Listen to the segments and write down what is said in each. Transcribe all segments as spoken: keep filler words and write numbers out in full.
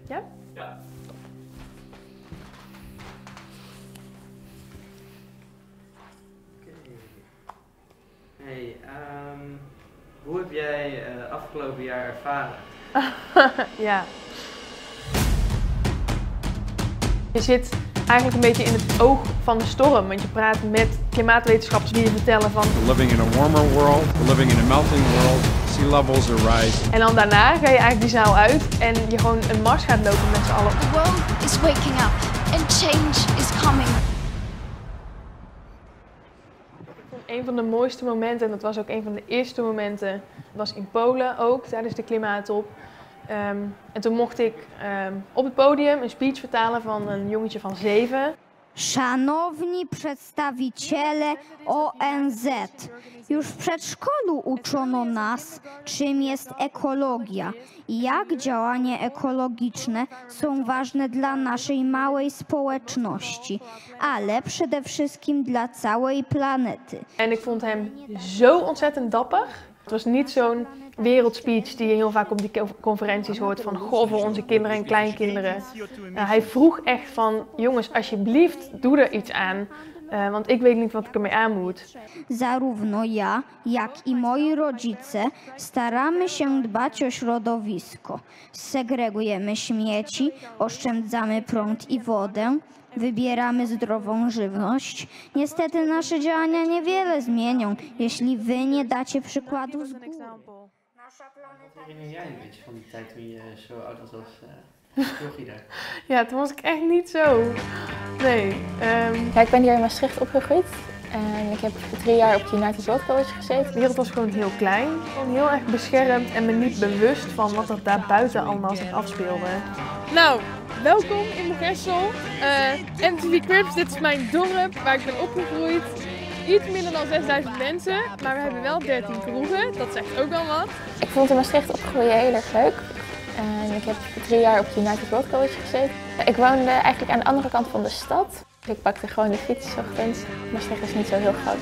Ja? Ja. Oké. Hey, um, hoe heb jij uh, afgelopen jaar ervaren? Ja. Je zit eigenlijk een beetje in het oog van de storm, want je praat met klimaatwetenschappers die je vertellen van... We're living in a warmer world, we're living in a melting world, sea levels are rising. En dan daarna ga je eigenlijk die zaal uit en je gewoon een mars gaat lopen met z'n allen. The world is waking up and change is coming. Een van de mooiste momenten, en dat was ook een van de eerste momenten, was in Polen ook, tijdens de klimaattop. Um, en toen mocht ik um, op het podium een speech vertalen van een jongetje van zeven. Szanowni przedstawiciele O N Z, już w przedszkolu uczono nas, czym jest ekologia i jak działania ekologiczne są ważne dla naszej małej społeczności, ale przede wszystkim dla całej planety. En ik vond hem zo ontzettend dapper. Het was niet zo'n wereldspeech die je heel vaak op die conferenties hoort van goh, voor onze kinderen en kleinkinderen. Uh, hij vroeg echt van jongens, alsjeblieft doe er iets aan, uh, want ik weet niet wat ik ermee aan moet. Zarówno ja, jak i moi rodzice staramy się dbać o środowisko. Segregujemy śmieci, oszczędzamy prąd i wodę. Wybieramy zdrową żywność. Niestety nasze działania niewiele zmienią, jeśli wy nie dacie przykładu z góry. Wat herinner jij een beetje van die tijd toen je zo oud was als uh, jochie daar? Ja, toen was ik echt niet zo. Nee. Um... Ja, ik ben hier in Maastricht opgegroeid. En ik heb drie jaar op het United World College gezeten. De wereld was gewoon heel klein, gewoon heel erg beschermd en me niet bewust van wat er daar buiten allemaal zich afspeelde. Nou, welkom in Moergestel. Uh, M T V Cribs, dit is mijn dorp waar ik ben opgegroeid. Iets minder dan zesduizend mensen, maar we hebben wel dertien kroegen, dat zegt ook wel wat. Ik vond in Maastricht opgroeien heel erg leuk. En ik heb drie jaar op het United World College gezeten. Ik woonde eigenlijk aan de andere kant van de stad. Ik pakte gewoon de fiets 's ochtends. Maastricht is niet zo heel groot.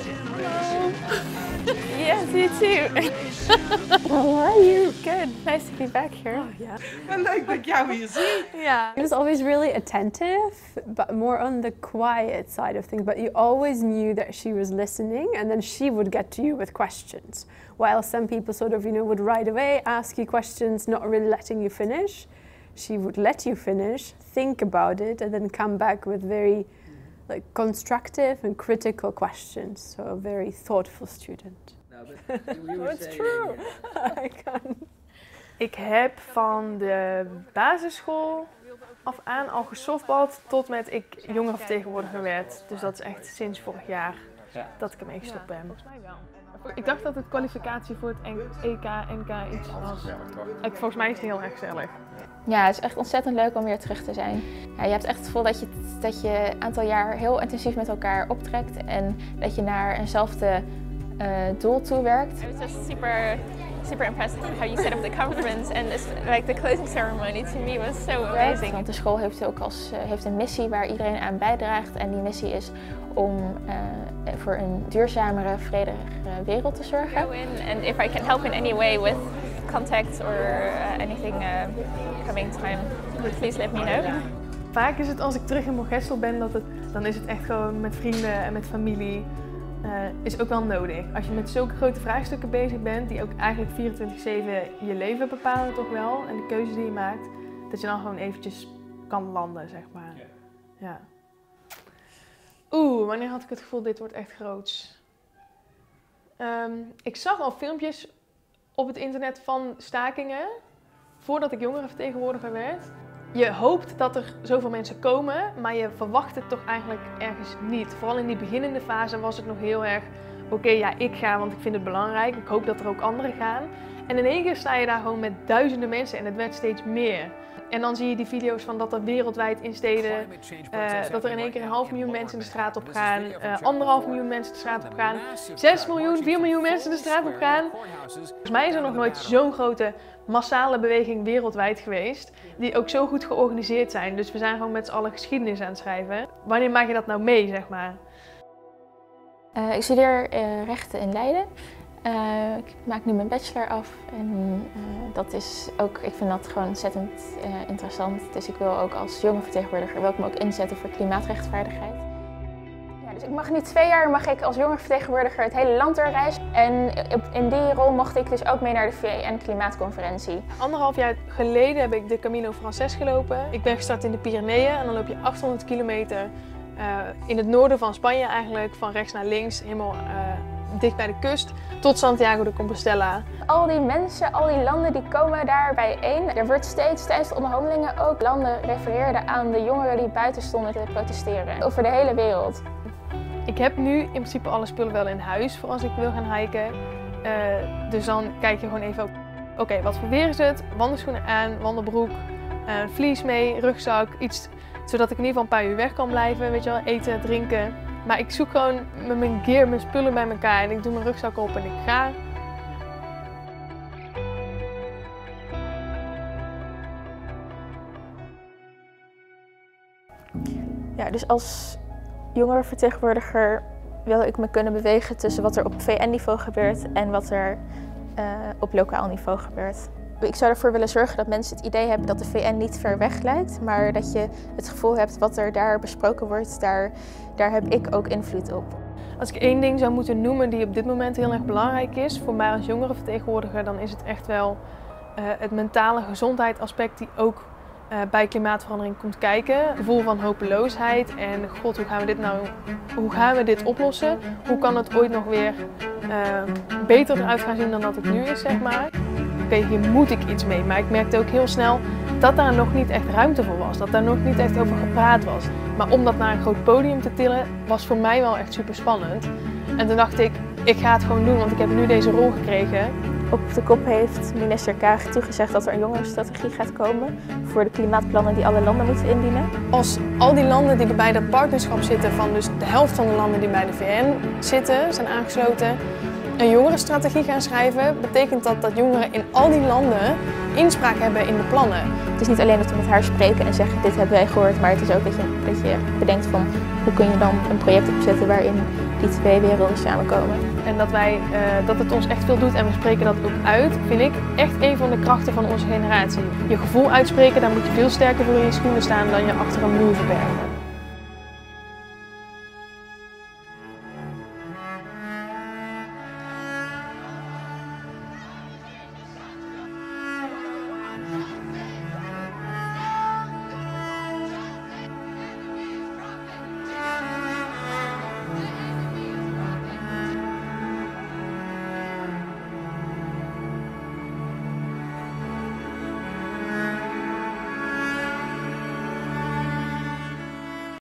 Yes, you too. How are you? Good. Nice to be back here. Oh, yeah. Wel leuk dat ik jou hier zie. Yeah. He was always really attentive, but more on the quiet side of things. But you always knew that she was listening, and then she would get to you with questions. While some people sort of, you know, would right away ask you questions, not really letting you finish. She would let you finish, think about it, and then come back with very like constructive and critical questions. So a very thoughtful student. No, but you were It's saying, true. uh, I can. Ik heb van de basisschool af aan al gesoftbald tot met ik jongerenvertegenwoordiger werd. Dus dat is echt sinds vorig jaar Ja. dat ik ermee gestopt ben. Ik dacht dat het kwalificatie voor het E K, N K iets was. Ik, volgens mij is het heel erg gezellig. Ja, het is echt ontzettend leuk om weer terug te zijn. Ja, je hebt echt het gevoel dat je dat je een aantal jaar heel intensief met elkaar optrekt en dat je naar eenzelfde uh, doel toe werkt. I was just super, super impressed with how you set up the conference and this, like the closing ceremony to me was so amazing. Want de school heeft ook als, uh, heeft een missie waar iedereen aan bijdraagt en die missie is om uh, voor een duurzamere, vredigere wereld te zorgen. Go in and if I can help in any way with contacts or uh, anything uh, coming time, please let me know. Vaak is het als ik terug in Moergestel ben, dat het, dan is het echt gewoon met vrienden en met familie. Uh, is ook wel nodig. Als je met zulke grote vraagstukken bezig bent, die ook eigenlijk vierentwintig zeven je leven bepalen toch wel, en de keuzes die je maakt, dat je dan gewoon eventjes kan landen, zeg maar. Ja. Oeh, wanneer had ik het gevoel, dit wordt echt groots? Um, ik zag al filmpjes op het internet van stakingen, voordat ik jongerenvertegenwoordiger werd. Je hoopt dat er zoveel mensen komen, maar je verwacht het toch eigenlijk ergens niet. Vooral in die beginnende fase was het nog heel erg, oké, okay, ja, ik ga, want ik vind het belangrijk. Ik hoop dat er ook anderen gaan. En in één keer sta je daar gewoon met duizenden mensen en het werd steeds meer. En dan zie je die video's van dat er wereldwijd in steden, uh, dat er in één keer een half miljoen mensen de straat op gaan, uh, anderhalf miljoen mensen de straat op gaan, zes miljoen, vier miljoen mensen de straat op gaan. Volgens mij is er nog nooit zo'n grote massale beweging wereldwijd geweest, die ook zo goed georganiseerd zijn. Dus we zijn gewoon met z'n allen geschiedenis aan het schrijven. Wanneer maak je dat nou mee, zeg maar? Uh, ik studeer uh, rechten in Leiden. Uh, ik maak nu mijn bachelor af en uh, dat is ook, ik vind dat gewoon ontzettend uh, interessant. Dus ik wil ook als jonge vertegenwoordiger wil ik me ook inzetten voor klimaatrechtvaardigheid. Ja, dus ik mag nu twee jaar mag ik als jonge vertegenwoordiger het hele land doorreizen. En in die rol mocht ik dus ook mee naar de V N-klimaatconferentie. Anderhalf jaar geleden heb ik de Camino Frances gelopen. Ik ben gestart in de Pyreneeën en dan loop je achthonderd kilometer uh, in het noorden van Spanje eigenlijk, van rechts naar links, helemaal uh, dicht bij de kust, tot Santiago de Compostela. Al die mensen, al die landen die komen daar bijeen. Er wordt steeds tijdens de onderhandelingen ook landen refereerden aan de jongeren die buiten stonden te protesteren. Over de hele wereld. Ik heb nu in principe alle spullen wel in huis voor als ik wil gaan hiken. Uh, dus dan kijk je gewoon even, oké, okay, wat voor weer is het? Wandelschoenen aan, wandelbroek, uh, vlies mee, rugzak, iets zodat ik in ieder geval een paar uur weg kan blijven, weet je wel, eten, drinken. Maar ik zoek gewoon met mijn gear, mijn spullen bij elkaar en ik doe mijn rugzak op en ik ga. Ja, dus als jongerenvertegenwoordiger wil ik me kunnen bewegen tussen wat er op V N-niveau gebeurt en wat er uh, op lokaal niveau gebeurt. Ik zou ervoor willen zorgen dat mensen het idee hebben dat de V N niet ver weg lijkt, maar dat je het gevoel hebt wat er daar besproken wordt, daar, daar heb ik ook invloed op. Als ik één ding zou moeten noemen die op dit moment heel erg belangrijk is voor mij als jongerenvertegenwoordiger, dan is het echt wel uh, het mentale gezondheidsaspect die ook uh, bij klimaatverandering komt kijken. Het gevoel van hopeloosheid en god, hoe gaan we dit nou, hoe gaan we dit oplossen? Hoe kan het ooit nog weer uh, beter eruit gaan zien dan dat het nu is, zeg maar. Oké, okay, hier moet ik iets mee, maar ik merkte ook heel snel dat daar nog niet echt ruimte voor was, dat daar nog niet echt over gepraat was. Maar om dat naar een groot podium te tillen was voor mij wel echt super spannend. En toen dacht ik, ik ga het gewoon doen, want ik heb nu deze rol gekregen. Op de kop heeft minister Kaag toegezegd dat er een jongerenstrategie gaat komen voor de klimaatplannen die alle landen moeten indienen. Als al die landen die bij dat partnerschap zitten, van dus de helft van de landen die bij de V N zitten, zijn aangesloten, een jongerenstrategie gaan schrijven, betekent dat dat jongeren in al die landen inspraak hebben in de plannen. Het is niet alleen dat we met haar spreken en zeggen dit hebben wij gehoord, maar het is ook dat je, dat je bedenkt van hoe kun je dan een project opzetten waarin die twee werelden samenkomen. En dat, wij, uh, dat het ons echt veel doet en we spreken dat ook uit, vind ik echt een van de krachten van onze generatie. Je gevoel uitspreken, daar moet je veel sterker voor in je schoenen staan dan je achter een muur verbergen.